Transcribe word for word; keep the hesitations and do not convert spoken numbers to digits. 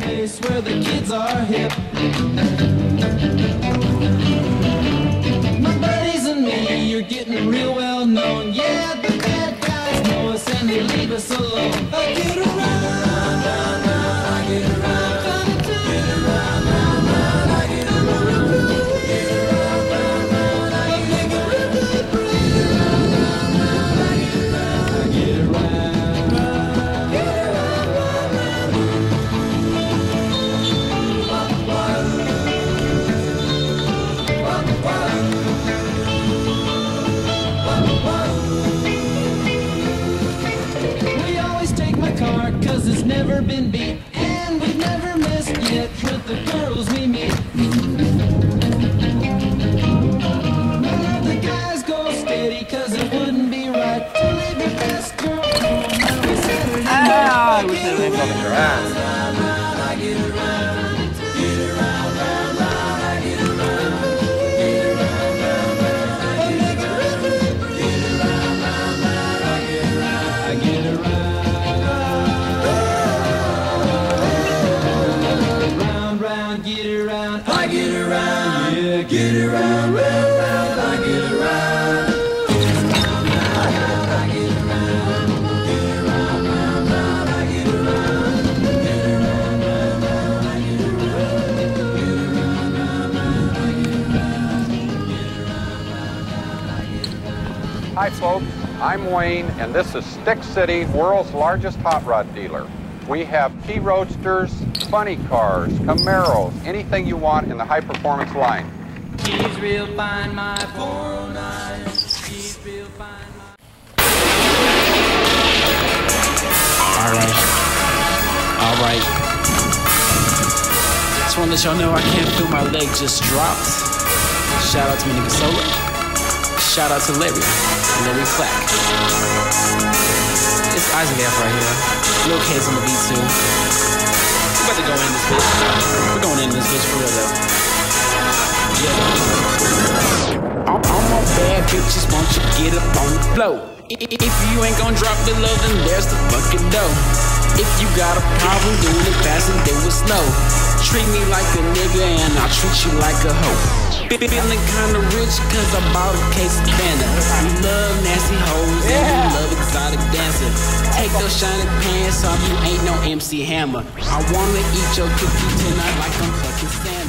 place where the kids are hip. My buddies and me, you're getting real well known. Yeah, the bad guys know us and they leave us alone. I get around, round, round, I get around, round, get around, round, round, I get around, get around, round, round, I get around, get around, round, round, I get around, I get around, get around, round, round. We always take my car, cause it's never been beat, and we've never missed yet with the girls we meet. Well, the guys go steady, cause it wouldn't be right to leave your best girl home every Saturday night. Ah, I wish they would have your ass. Round, round, I get around, get around, round, round, I get around, get around, round, round, I get around, get around, round, round, I get around, I get around, round, round, get around, I get around, yeah, get around, round, round, I get around, get around, round, round, I get around, get around, round, round, I get around, get around, round, round, I get around, get around, round, round, I get around, get around, round, round, I get around. Hi folks, I'm Wayne and this is Stick City, world's largest hot rod dealer. We have T-Roadsters, funny cars, Camaros, anything you want in the high performance line. She's real fine, my four oh nine. She's real fine, my... Alright. Alright. Just wanna let y'all know I can't feel my leg just dropped. Shout out to my nigga Solo. Shout out to Larry. Larry Flack. It's Isaac F right here. Lil K's on the beat too. We about to go in this bitch. We're going in this bitch for real though. Yeah. All, all my bad bitches want you get up on the floor. If you ain't gon' drop the low, then there's the fucking dough. If you got a problem doing it fast and do it slow, treat me like a nigga and I'll treat you like a hoe. Feeling kinda rich cause I bought a case of Fanta. We love nasty hoes and we love exotic dancing. Take those shiny pants off, you ain't no M C Hammer. I wanna eat your cookie tonight like I'm fucking Santa.